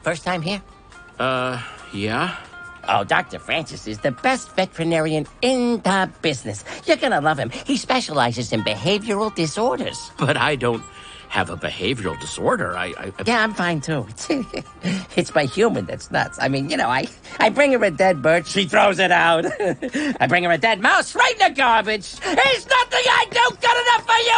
First time here? Yeah? Oh, Dr. Francis is the best veterinarian in the business. You're gonna love him. He specializes in behavioral disorders. But I don't have a behavioral disorder. Yeah, I'm fine, too. It's my human that's nuts. I mean, I bring her a dead bird, she throws it out. I bring her a dead mouse right in the garbage. There's nothing I do good enough for you!